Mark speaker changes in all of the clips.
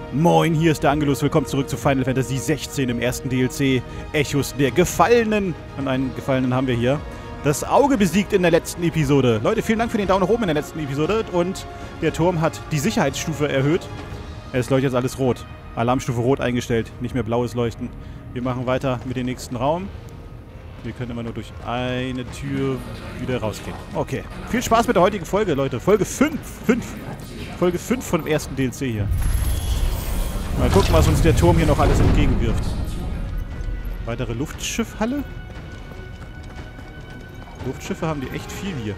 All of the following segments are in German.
Speaker 1: Moin, hier ist der Angelus. Willkommen zurück zu Final Fantasy 16 im ersten DLC. Echos der Gefallenen. Und einen Gefallenen haben wir hier. Das Auge besiegt in der letzten Episode. Leute, vielen Dank für den Daumen nach oben in der letzten Episode. Und der Turm hat die Sicherheitsstufe erhöht. Es leuchtet jetzt alles rot. Alarmstufe rot eingestellt. Nicht mehr blaues Leuchten. Wir machen weiter mit dem nächsten Raum. Wir können immer nur durch eine Tür wieder rausgehen. Okay. Viel Spaß mit der heutigen Folge, Leute. Folge 5. Folge 5 von dem ersten DLC hier. Mal gucken, was uns der Turm hier noch alles entgegenwirft. Weitere Luftschiffhalle? Luftschiffe haben die echt viel hier.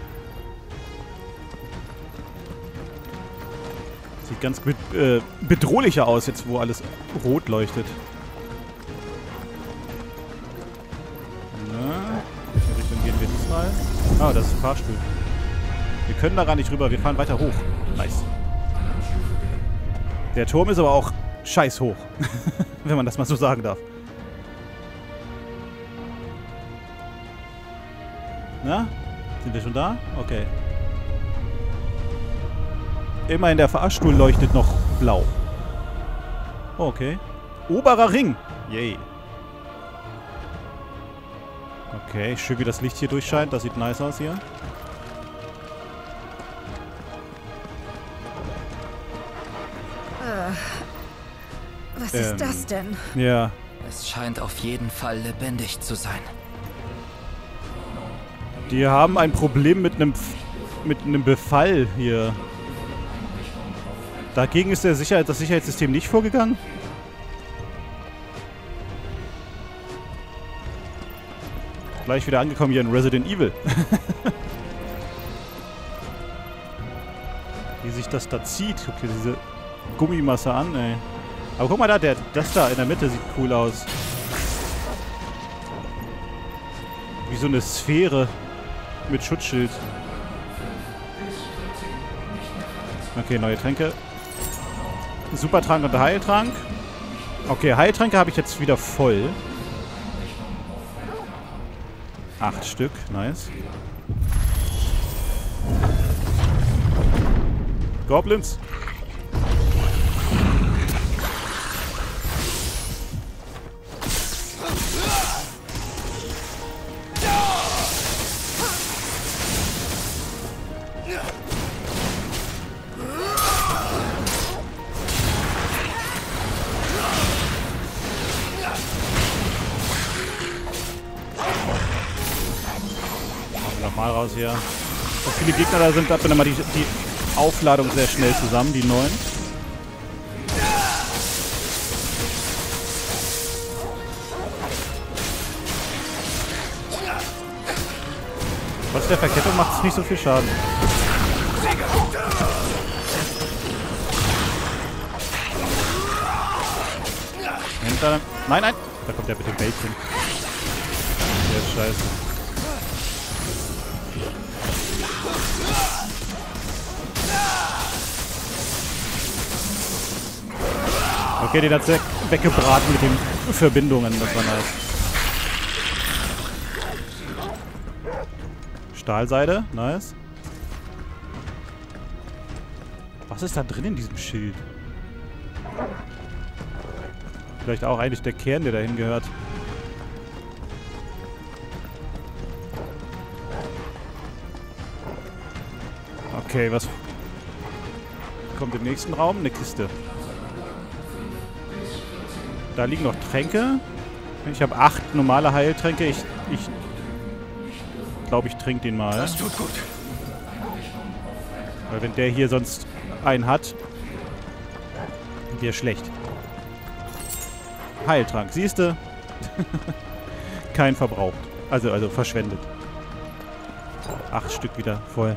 Speaker 1: Sieht ganz bedrohlicher aus, jetzt wo alles rot leuchtet. Na, in welche Richtung gehen wir diesmal? Ah, das ist ein Fahrstuhl. Wir können da gar nicht rüber, wir fahren weiter hoch. Nice. Der Turm ist aber auch scheiß hoch. Wenn man das mal so sagen darf. Na? Sind wir schon da? Okay. Immerhin der Fahrstuhl leuchtet noch blau. Oh, okay. Oberer Ring. Yay. Okay, schön wie das Licht hier durchscheint. Das sieht nice aus hier.
Speaker 2: Was ist das denn?
Speaker 1: Ja.
Speaker 3: Es scheint auf jeden Fall lebendig zu sein.
Speaker 1: Die haben ein Problem mit einem Befall hier. Dagegen ist das Sicherheitssystem nicht vorgegangen? Gleich wieder angekommen hier in Resident Evil. Wie sich das da zieht. Guck dir diese Gummimasse an, ey. Aber guck mal da, das da in der Mitte sieht cool aus. Wie so eine Sphäre mit Schutzschild. Okay, neue Tränke. Supertrank und Heiltrank. Okay, Heiltränke habe ich jetzt wieder voll. 8 Stück, nice. Goblins. Nochmal raus hier. So viele Gegner da sind, hat man immer die Aufladung sehr schnell zusammen, die neuen. Trotz der Verkettung macht es nicht so viel Schaden. Nein, nein! Da kommt der mit dem Bällchen. Der ist scheiße. Okay, den hat sie weggebraten mit den Verbindungen. Das war nice. Stahlseide. Nice. Was ist da drin in diesem Schild? Vielleicht auch eigentlich der Kern, der dahin gehört. Okay, was kommt im nächsten Raum? Eine Kiste. Da liegen noch Tränke. Ich habe 8 normale Heiltränke. Ich glaube, ich trinke den mal.
Speaker 3: Das tut gut.
Speaker 1: Weil wenn der hier sonst einen hat, der schlecht. Heiltrank, siehst du? Kein verbraucht. Also verschwendet. 8 Stück wieder voll.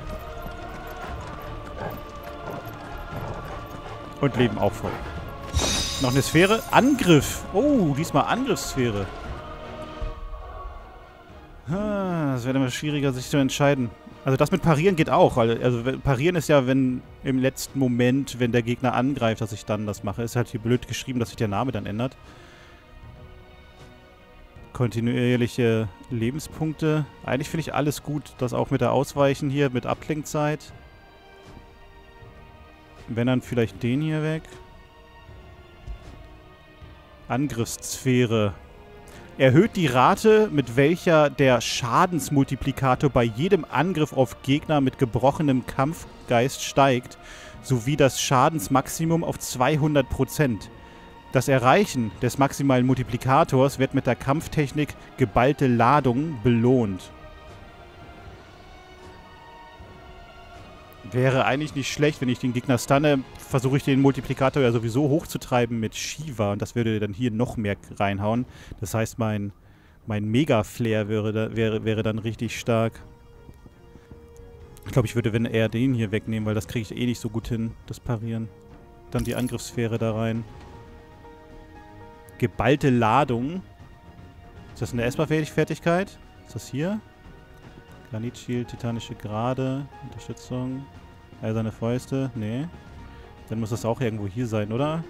Speaker 1: Und Leben auch voll. Noch eine Sphäre. Angriff. Oh, diesmal Angriffssphäre. Das wäre immer schwieriger, sich zu entscheiden. Also das mit Parieren geht auch. Also Parieren ist ja, wenn im letzten Moment, wenn der Gegner angreift, dass ich dann das mache. Ist halt hier blöd geschrieben, dass sich der Name dann ändert. Kontinuierliche Lebenspunkte. Eigentlich finde ich alles gut. Das auch mit der Ausweichen hier, mit Abklingzeit. Wenn dann vielleicht den hier weg. Angriffssphäre. Erhöht die Rate, mit welcher der Schadensmultiplikator bei jedem Angriff auf Gegner mit gebrochenem Kampfgeist steigt, sowie das Schadensmaximum auf 200%. Das Erreichen des maximalen Multiplikators wird mit der Kampftechnik geballte Ladung belohnt. Wäre eigentlich nicht schlecht, wenn ich den Gegner stunne, versuche ich den Multiplikator ja sowieso hochzutreiben mit Shiva und das würde dann hier noch mehr reinhauen. Das heißt, mein Mega-Flair wäre dann richtig stark. Ich glaube, ich würde, wenn eher den hier wegnehmen, weil das kriege ich eh nicht so gut hin, das Parieren. Dann die Angriffssphäre da rein. Geballte Ladung. Ist das eine Esper-Fertigkeit? Ist das hier? Granitschild, titanische Grade, Unterstützung, eiserne Fäuste, nee. Dann muss das auch irgendwo hier sein, oder?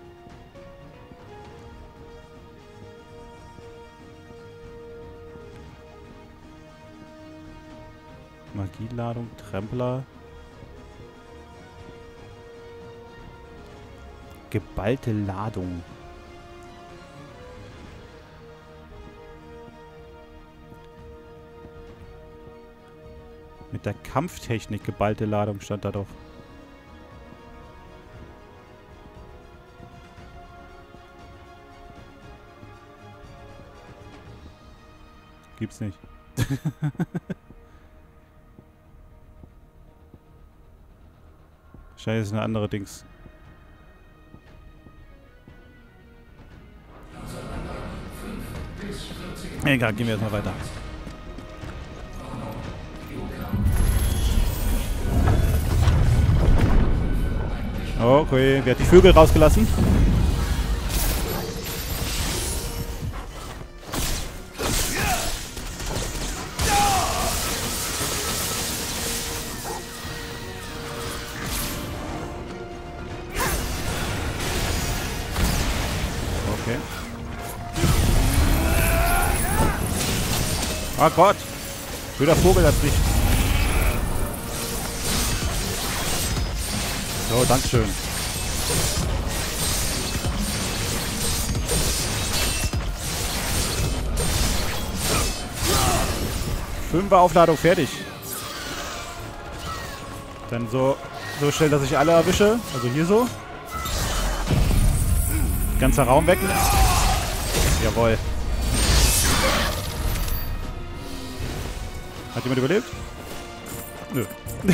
Speaker 1: Magieladung, Trempler. Geballte Ladung. Mit der Kampftechnik geballte Ladung stand da doch. Gibt's nicht. Wahrscheinlich ist eine andere Dings. Egal, gehen wir erstmal weiter. Okay, wer hat die Vögel rausgelassen? Okay. Oh Gott! Blöder Vogel hat sich. So, dankeschön. Fünfer Aufladung fertig. Dann so schnell, dass ich alle erwische. Also hier so. Ganzer Raum weg. Jawohl. Hat jemand überlebt? Nö.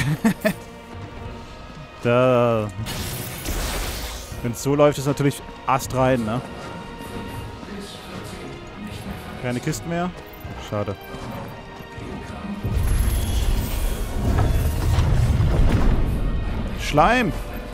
Speaker 1: Da. Wenn es so läuft, ist natürlich astrein, ne? Keine Kisten mehr. Schade. Schleim!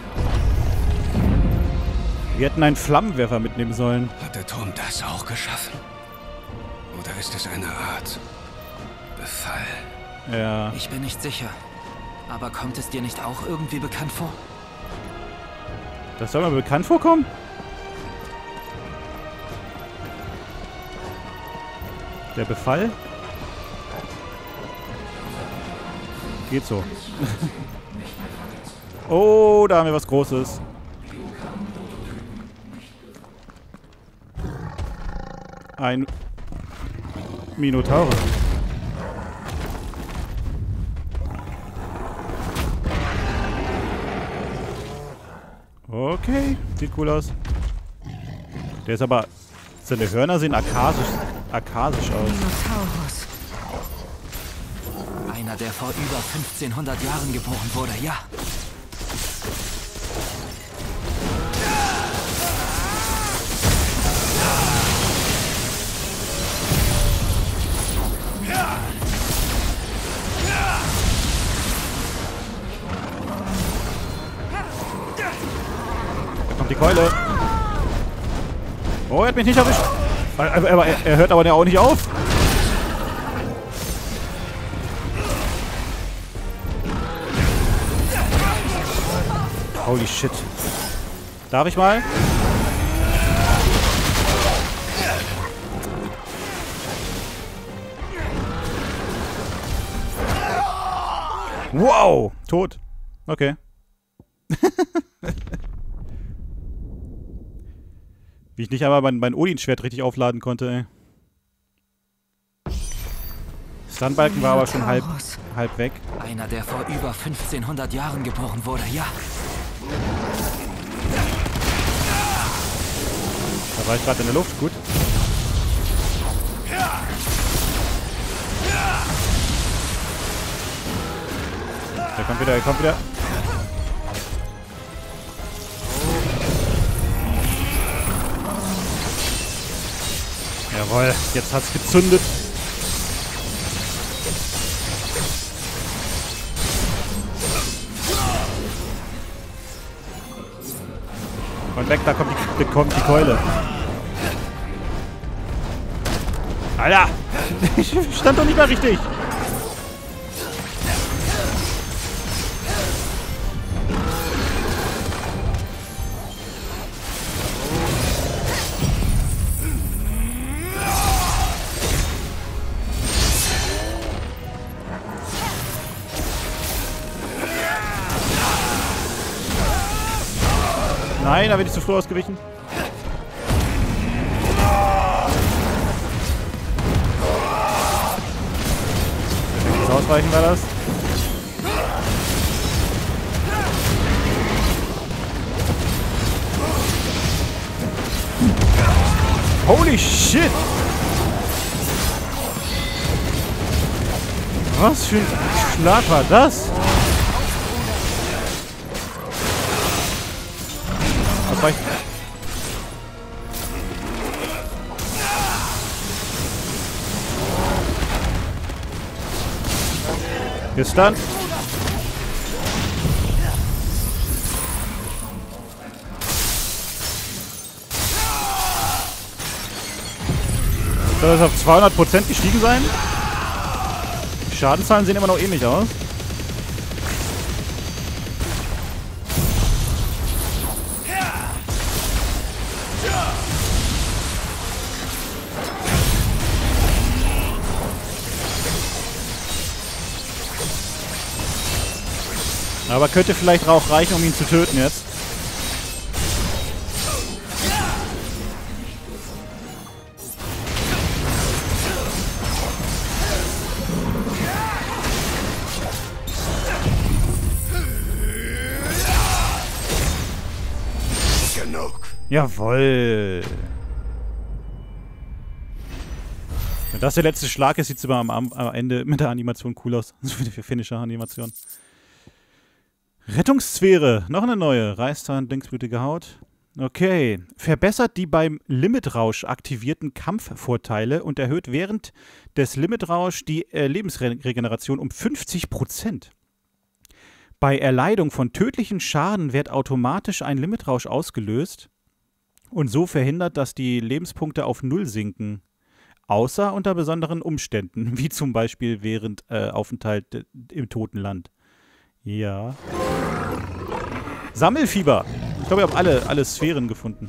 Speaker 1: Wir hätten einen Flammenwerfer mitnehmen sollen.
Speaker 4: Hat der Turm das auch geschaffen? Oder ist es eine Art Befall?
Speaker 1: Ja.
Speaker 3: Ich bin nicht sicher. Aber kommt es dir nicht auch irgendwie bekannt vor?
Speaker 1: Das soll mir bekannt vorkommen? Der Befall? Geht so. Oh, da haben wir was Großes. Ein Minotaurus. Okay, sieht cool aus. Der ist aber... Seine Hörner sehen akasisch aus.
Speaker 2: Minotaurus.
Speaker 3: Einer, der vor über 1500 Jahren geboren wurde, ja.
Speaker 1: Da kommt die Keule. Oh, er hat mich nicht erwischt. Aber er hört aber auch nicht auf. Holy shit. Darf ich mal? Wow! Tot. Okay. Wie ich nicht einmal mein Odin-Schwert richtig aufladen konnte, ey. Stunbalken war aber schon halb weg.
Speaker 3: Einer, der vor über 1500 Jahren geboren wurde, ja.
Speaker 1: Da war ich gerade in der Luft, gut. Der kommt wieder, er kommt wieder. Jawohl, jetzt hat's gezündet. Und weg, da kommt die Keule. Alter! Ich stand doch nicht mehr richtig. Nein, da bin ich zu früh ausgewichen. Das Ausweichen war das. Holy shit! Was für ein Schlag war das? Ausweichen. Gestunt. Soll das auf 200% gestiegen sein? Die Schadenzahlen sehen immer noch ähnlich aus. Aber könnte vielleicht auch reichen, um ihn zu töten jetzt.
Speaker 4: Genug.
Speaker 1: Jawoll. Wenn das der letzte Schlag ist, sieht es immer am Ende mit der Animation cool aus. So wie die Finisher-Animation. Rettungssphäre. Noch eine neue. Reißzahn, linksblütige Haut. Okay. Verbessert die beim Limitrausch aktivierten Kampfvorteile und erhöht während des Limitrausch die Lebensregeneration um 50%. Bei Erleidung von tödlichen Schaden wird automatisch ein Limitrausch ausgelöst und so verhindert, dass die Lebenspunkte auf 0 sinken. Außer unter besonderen Umständen, wie zum Beispiel während Aufenthalt im Toten Land. Ja. Sammelfieber. Ich glaube, ich habe alle Sphären gefunden.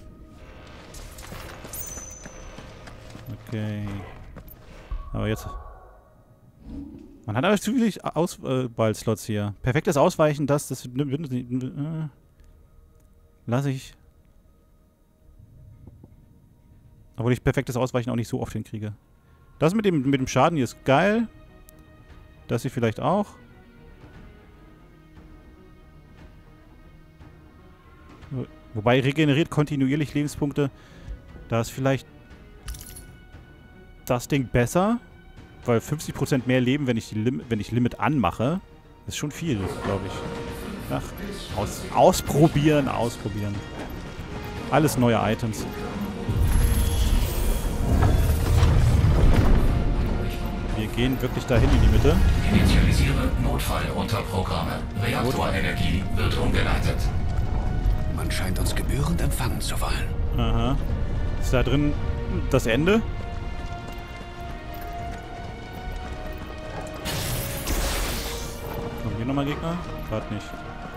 Speaker 1: Okay. Aber jetzt... Man hat aber zu viele Auswahlslots hier. Perfektes Ausweichen, das lasse ich. Obwohl ich perfektes Ausweichen auch nicht so oft hinkriege. Das mit dem Schaden hier ist geil. Das hier vielleicht auch. Wobei regeneriert kontinuierlich Lebenspunkte. Da ist vielleicht das Ding besser. Weil 50% mehr Leben, wenn ich Limit anmache, ist schon viel, glaube ich. Ach, ausprobieren. Alles neue Items. Wir gehen wirklich dahin in die Mitte.
Speaker 5: Initialisiere Notfallunterprogramme. Reaktorenergie wird umgeleitet.
Speaker 4: Man scheint uns gebührend empfangen zu wollen.
Speaker 1: Aha. Ist da drin das Ende? Kommen hier nochmal Gegner? Gerade nicht.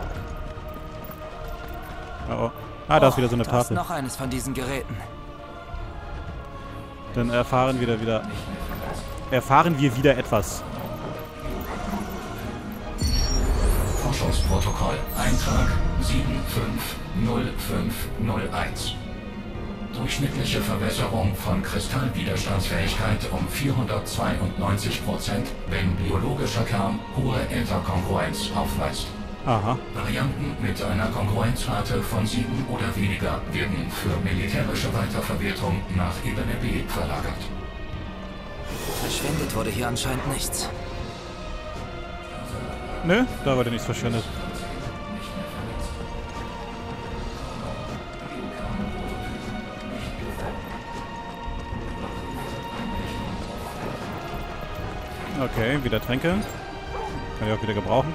Speaker 1: Oh, oh. Ah, da ist wieder so eine
Speaker 3: Da ist
Speaker 1: Tafel.
Speaker 3: noch eines von diesen Geräten.
Speaker 1: Dann erfahren wir wieder etwas.
Speaker 5: Forschungsprotokoll. Eintrag 750501. Durchschnittliche Verbesserung von Kristallwiderstandsfähigkeit um 492%, wenn biologischer Kern hohe Interkongruenz aufweist.
Speaker 1: Aha.
Speaker 5: Varianten mit einer Kongruenzrate von 7 oder weniger werden für militärische Weiterverwertung nach Ebene B verlagert.
Speaker 3: Verschwendet wurde hier anscheinend nichts.
Speaker 1: Nö, da wurde nichts verschwendet. Okay, wieder Tränke. Kann ich auch wieder gebrauchen.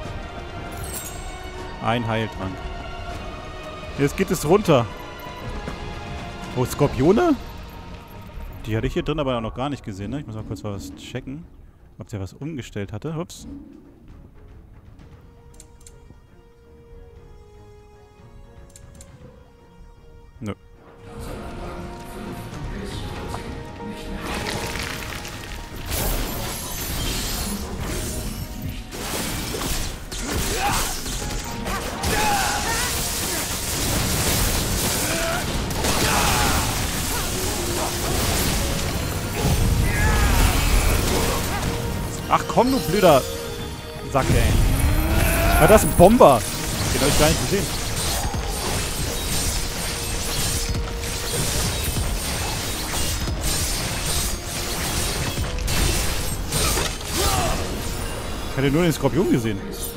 Speaker 1: Ein Heiltrank. Jetzt geht es runter. Oh, Skorpione? Die hatte ich hier drin aber noch gar nicht gesehen, ne? Ich muss mal kurz was checken. Ob der was umgestellt hatte. Ups. Nö. Ach komm, du blöder Sack, ey. Ja, das ist ein Bomber. Den hab ich gar nicht gesehen. Ich hatte nur den Skorpion gesehen.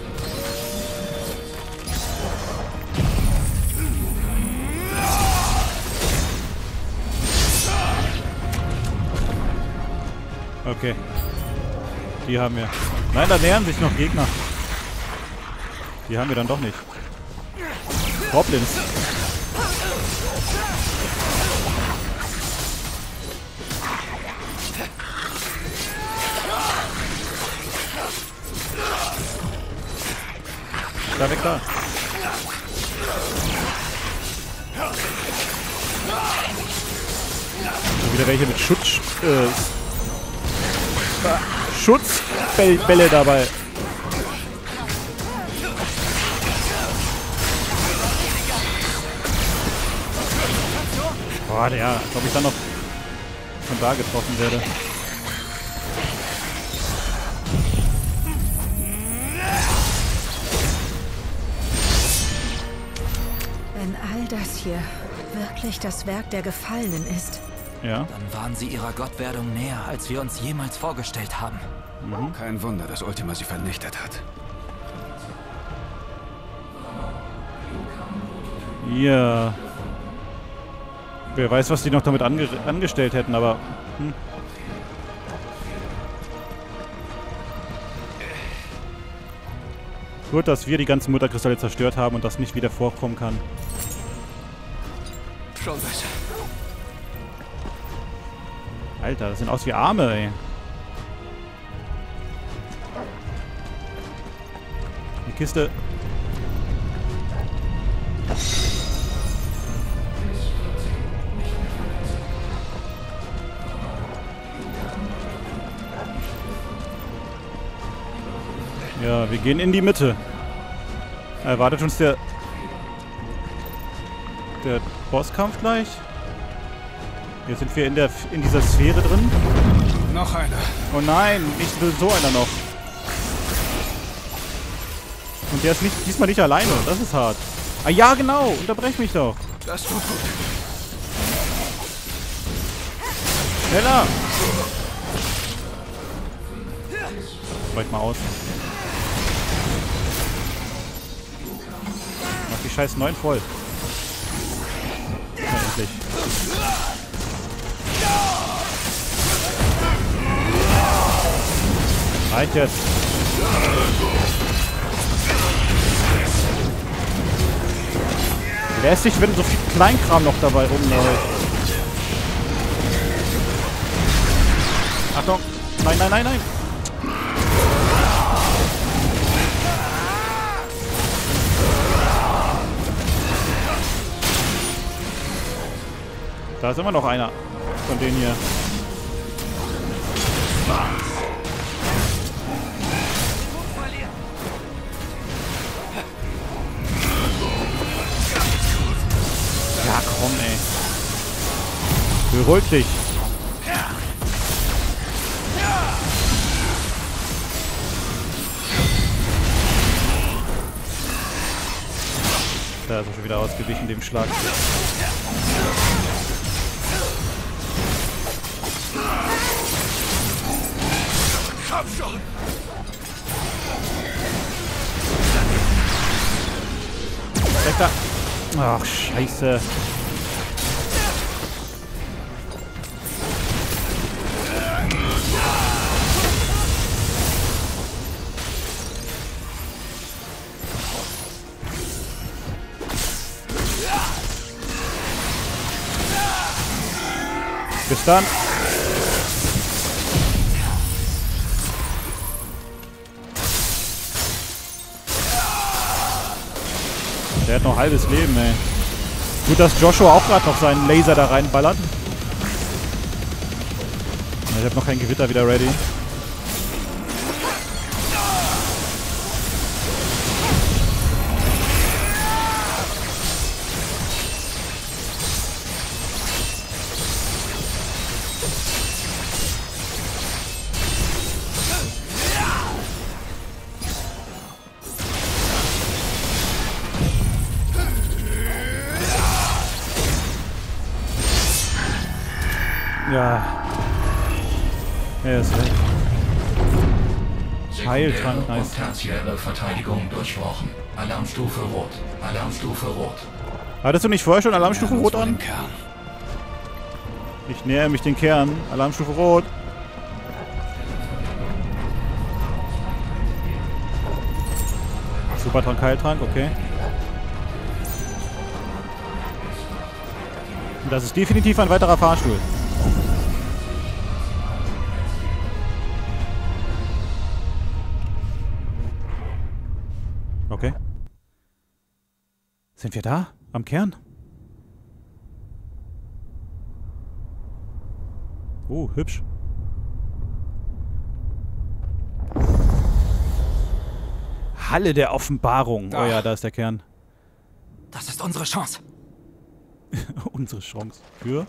Speaker 1: Okay. Die haben wir. Nein, da nähern sich noch Gegner. Die haben wir dann doch nicht. Goblins. Da weg da. So, wieder welche mit Schutzbälle dabei. Boah, der, als ob ich dann noch von da getroffen werde.
Speaker 2: Wenn all das hier wirklich das Werk der Gefallenen ist,
Speaker 1: Ja.
Speaker 3: Dann waren sie ihrer Gottwerdung näher, als wir uns jemals vorgestellt haben.
Speaker 4: Kein Wunder, dass Ultima sie vernichtet hat.
Speaker 1: Ja. Wer weiß, was die noch damit angestellt hätten, aber... Gut, dass wir die ganzen Mutterkristalle zerstört haben und das nicht wieder vorkommen kann.
Speaker 4: Schon besser.
Speaker 1: Alter, das sehen aus wie Arme, ey. Die Kiste. Ja, wir gehen in die Mitte. Erwartet uns der Bosskampf gleich. Jetzt sind wir in dieser Sphäre drin.
Speaker 4: Noch einer.
Speaker 1: Oh nein, nicht so einer noch. Und der ist diesmal nicht alleine. Das ist hart. Ah ja, genau. Unterbrech mich doch.
Speaker 4: Das tut gut.
Speaker 1: Schneller. Breich mal aus. Mach die scheiß 9 voll. Ja, endlich. Reicht jetzt. Lästig, wenn so viel Kleinkram noch dabei rumläuft. Achtung! Nein, nein, nein, nein! Da ist immer noch einer von denen hier. Ja, komm, ey. Beruhig dich. Da ist er schon wieder ausgewichen, dem Schlag. Weg da! Ach, scheiße. Bis dann. Der hat noch ein halbes Leben, ey. Gut, dass Joshua auch gerade noch seinen Laser da reinballert. Ich habe noch kein Gewitter wieder ready. Ja. Er ist weg. Heiltrank, nice.
Speaker 5: Und tertiäre Verteidigung durchbrochen. Alarmstufe Rot. Alarmstufe Rot.
Speaker 1: Hattest du nicht vorher schon Alarmstufe Rot an?
Speaker 4: Kern.
Speaker 1: Ich nähere mich den Kern. Alarmstufe Rot. Supertrank, Heiltrank, okay. Und das ist definitiv ein weiterer Fahrstuhl. Okay. Sind wir da? Am Kern? Oh, hübsch. Halle der Offenbarung. Oh ja, da ist der Kern.
Speaker 3: Das ist unsere Chance.
Speaker 1: Unsere Chance. Für?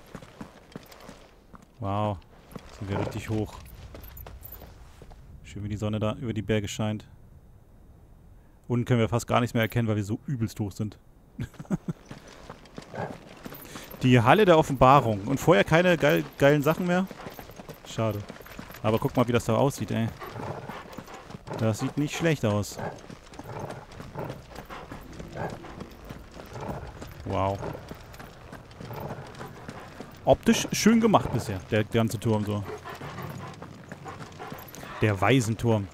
Speaker 1: Wow. Sind wir richtig hoch. Schön, wie die Sonne da über die Berge scheint. Unten können wir fast gar nichts mehr erkennen, weil wir so übelst hoch sind. Die Halle der Offenbarung. Und vorher keine geilen Sachen mehr? Schade. Aber guck mal, wie das da aussieht, ey. Das sieht nicht schlecht aus. Wow. Optisch schön gemacht bisher, der ganze Turm so. Der Waisenturm.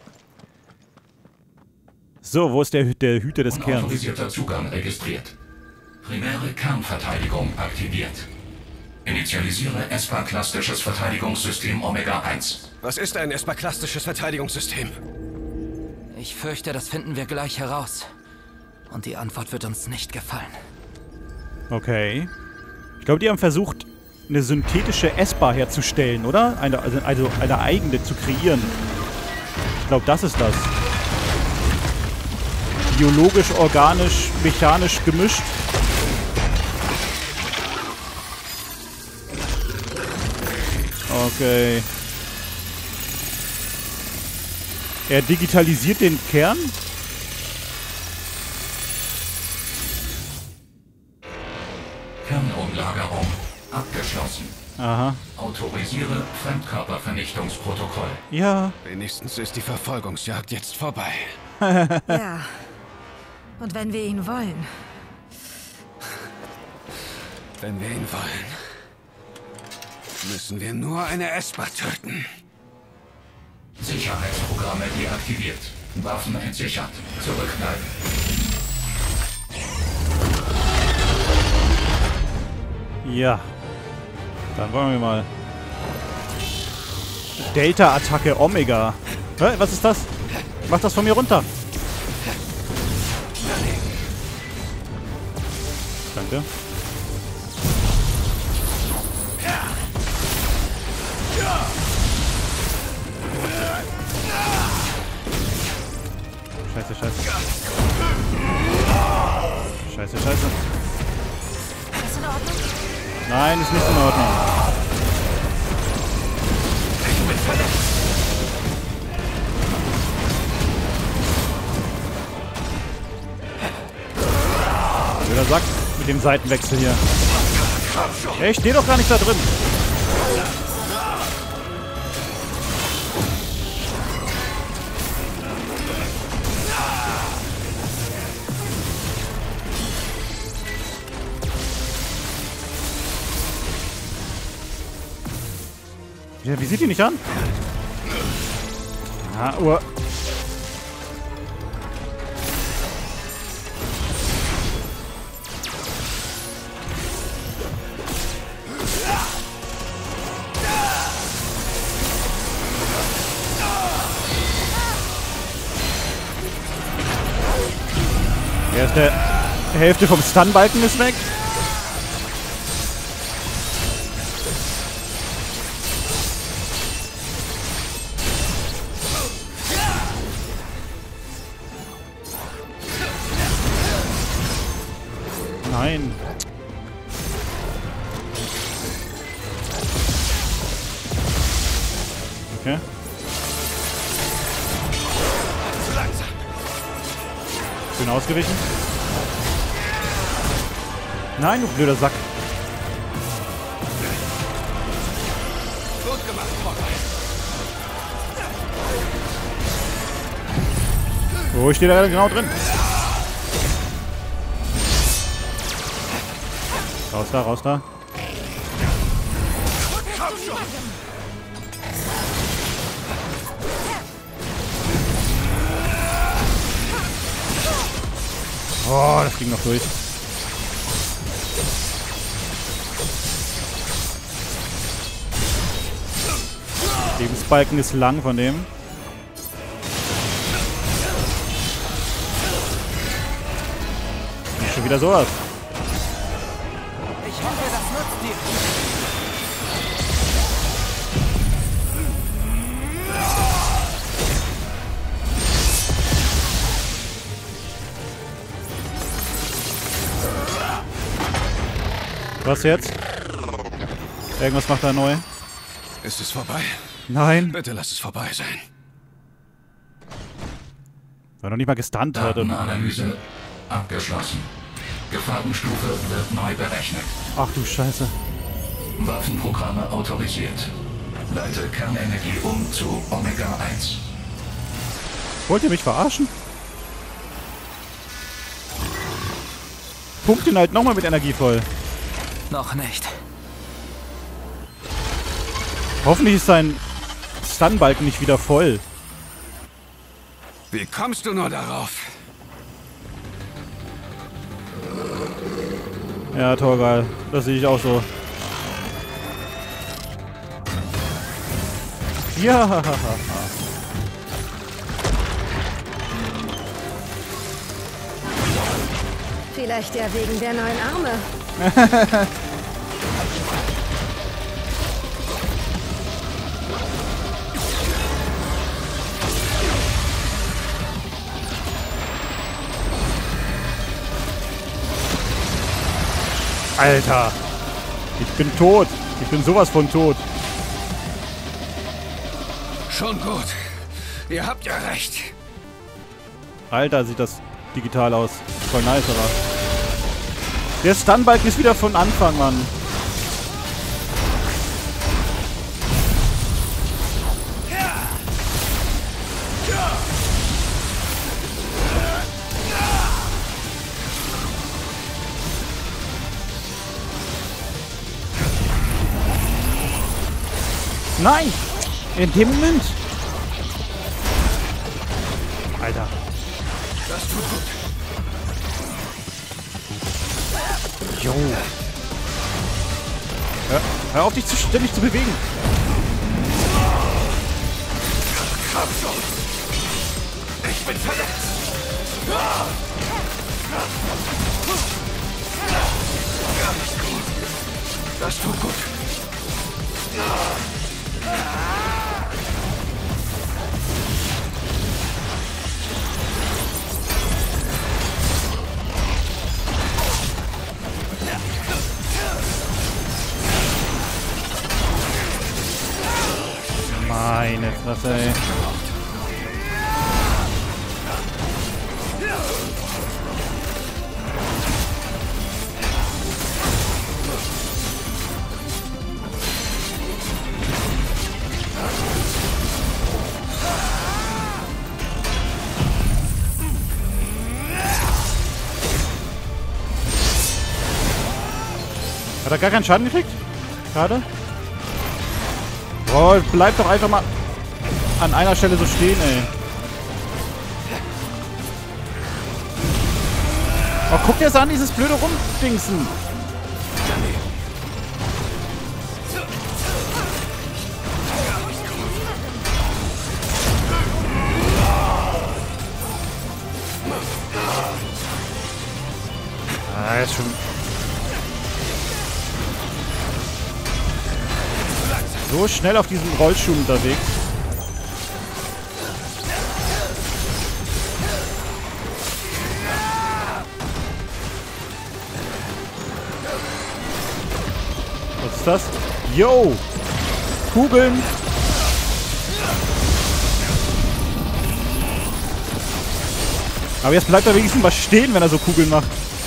Speaker 1: So, wo ist der Hüter des Kerns?
Speaker 5: Unautorisierter Zugang registriert. Primäre Kernverteidigung aktiviert. Initialisiere ESPA-klastisches Verteidigungssystem Omega 1.
Speaker 4: Was ist ein ESPA-klastisches Verteidigungssystem?
Speaker 3: Ich fürchte, das finden wir gleich heraus. Und die Antwort wird uns nicht gefallen.
Speaker 1: Okay. Ich glaube, die haben versucht, eine synthetische ESPA herzustellen, oder? Also eine eigene zu kreieren. Ich glaube, das ist das. Biologisch, organisch, mechanisch gemischt. Okay. Er digitalisiert den Kern?
Speaker 5: Kernumlagerung abgeschlossen.
Speaker 1: Aha.
Speaker 5: Autorisiere Fremdkörpervernichtungsprotokoll.
Speaker 1: Ja.
Speaker 4: Wenigstens ist die Verfolgungsjagd jetzt vorbei.
Speaker 2: Ja. Und wenn wir ihn wollen.
Speaker 4: Wenn wir ihn wollen, müssen wir nur eine ESPA töten.
Speaker 5: Sicherheitsprogramme deaktiviert. Waffen entsichert. Zurückbleiben.
Speaker 1: Ja. Dann wollen wir mal. Delta-Attacke Omega. Hä? Was ist das? Mach das von mir runter. Danke. Scheiße, scheiße. Scheiße, scheiße.
Speaker 2: Ist in Ordnung?
Speaker 1: Nein, ist nicht in Ordnung. Blöder Sack mit dem Seitenwechsel hier. Ey, ich stehe doch gar nicht da drin. Ja, wie sieht die nicht an? Ah, Uhr. Die Hälfte vom Stunbalken ist weg. Nein. Okay. Schön ausgewichen. Nein, du blöder Sack.
Speaker 4: Gut gemacht,
Speaker 1: Oh, ich stehe da genau drin. Raus da, raus da. Oh, das ging noch durch. Lebensbalken ist lang von dem. Schon wieder sowas.
Speaker 3: Ich hoffe, das nutzt dir.
Speaker 1: Was jetzt? Irgendwas macht er neu.
Speaker 4: Ist es vorbei?
Speaker 1: Nein.
Speaker 4: Bitte lass es vorbei sein.
Speaker 1: War noch nicht mal gestunt hat.
Speaker 5: Datenanalyse abgeschlossen. Gefahrenstufe wird neu berechnet.
Speaker 1: Ach du Scheiße.
Speaker 5: Waffenprogramme autorisiert. Leite Kernenergie um zu Omega 1.
Speaker 1: Wollt ihr mich verarschen? Pumpt ihn halt nochmal mit Energie voll.
Speaker 3: Noch nicht.
Speaker 1: Hoffentlich ist sein Stunbalken nicht wieder voll.
Speaker 4: Wie kommst du nur darauf?
Speaker 1: Ja, Torgal. Das sehe ich auch so. Ja.
Speaker 2: Vielleicht ja wegen der neuen Arme.
Speaker 1: Alter. Ich bin tot. Ich bin sowas von tot.
Speaker 4: Schon gut. Ihr habt ja recht.
Speaker 1: Alter, sieht das digital aus. Voll nice, aber. Der Stunbalken ist wieder von Anfang, Mann. Nein! In dem Moment! Alter.
Speaker 4: Das tut gut.
Speaker 1: Jo. Hör auf, dich ständig zu bewegen.
Speaker 4: Komm schon. Ich bin verletzt. Gar nicht gut. Das tut gut.
Speaker 1: Mein Meine Fresse, ey. Hat er gar keinen Schaden gekriegt? Gerade? Boah, bleib doch einfach mal an einer Stelle so stehen, ey. Oh, guck dir das an, dieses blöde Rumdingsen. Ah, jetzt schon... So schnell auf diesem Rollschuh unterwegs. Was ist das? Yo! Kugeln! Aber jetzt bleibt er wenigstens mal stehen, wenn er so Kugeln macht.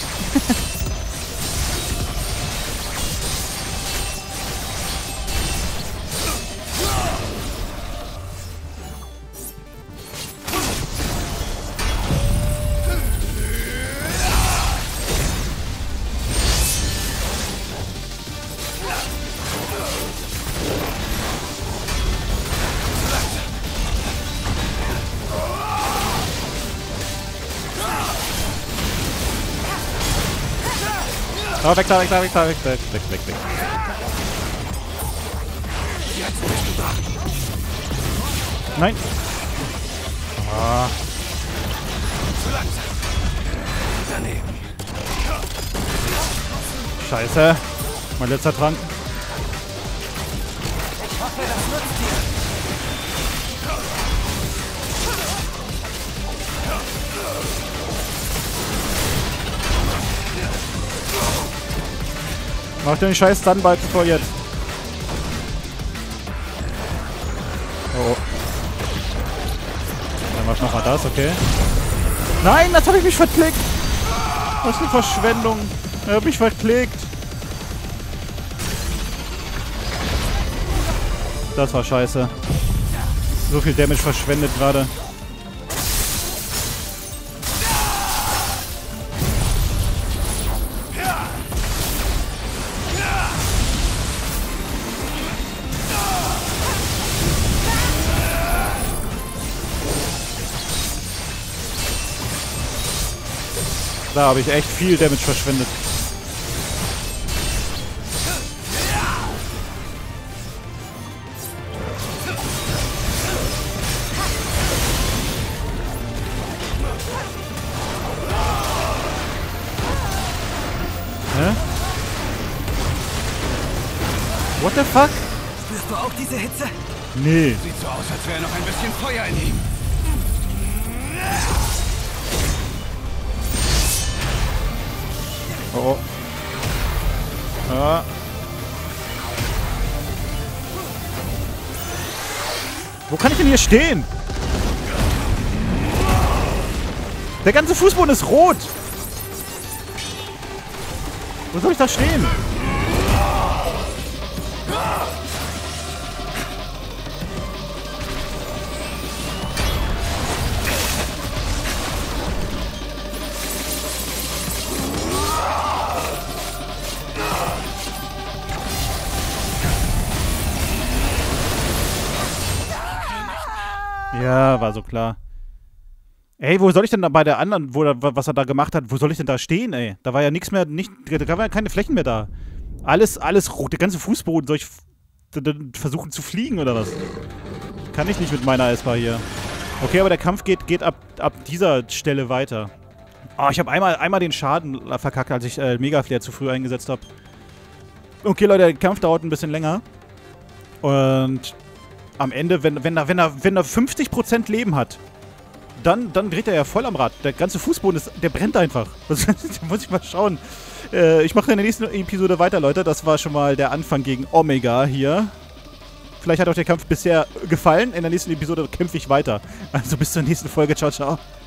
Speaker 1: Oh, weg da, weg da, weg da, weg, weg, weg, weg, weg. Nein. Ah. Scheiße. Mein letzter Trank.
Speaker 3: Ich hoffe, das nutzt dir.
Speaker 1: Mach den scheiß Stunnbalken voll jetzt. Oh. Dann mach nochmal das, okay. Nein, das habe ich mich verklickt. Was eine Verschwendung. Er hat mich verklickt. Das war scheiße. So viel Damage verschwendet gerade. Da habe ich echt viel Damage verschwendet. Hä? What the fuck?
Speaker 3: Spürst du auch diese Hitze?
Speaker 1: Nee.
Speaker 4: Sieht so aus, als wäre noch ein bisschen Feuer in ihm.
Speaker 1: Oh. Ah. Wo kann ich denn hier stehen? Der ganze Fußboden ist rot. Wo soll ich da stehen? Ja, war so klar. Ey, wo soll ich denn da bei der anderen, was er da gemacht hat, wo soll ich denn da stehen, ey? Da war ja nichts mehr, da waren ja keine Flächen mehr da. Alles rot, der ganze Fußboden. Soll ich versuchen zu fliegen oder was? Kann ich nicht mit meiner Esper hier. Okay, aber der Kampf geht ab dieser Stelle weiter. Oh, ich habe einmal den Schaden verkackt, als ich Megaflare zu früh eingesetzt habe. Okay, Leute, der Kampf dauert ein bisschen länger. Und am Ende, wenn er 50% Leben hat, dann dreht er ja voll am Rad. Der ganze Fußboden der brennt einfach. Da muss ich mal schauen. Ich mache in der nächsten Episode weiter, Leute. Das war schon mal der Anfang gegen Omega hier. Vielleicht hat euch der Kampf bisher gefallen. In der nächsten Episode kämpfe ich weiter. Also bis zur nächsten Folge. Ciao, ciao.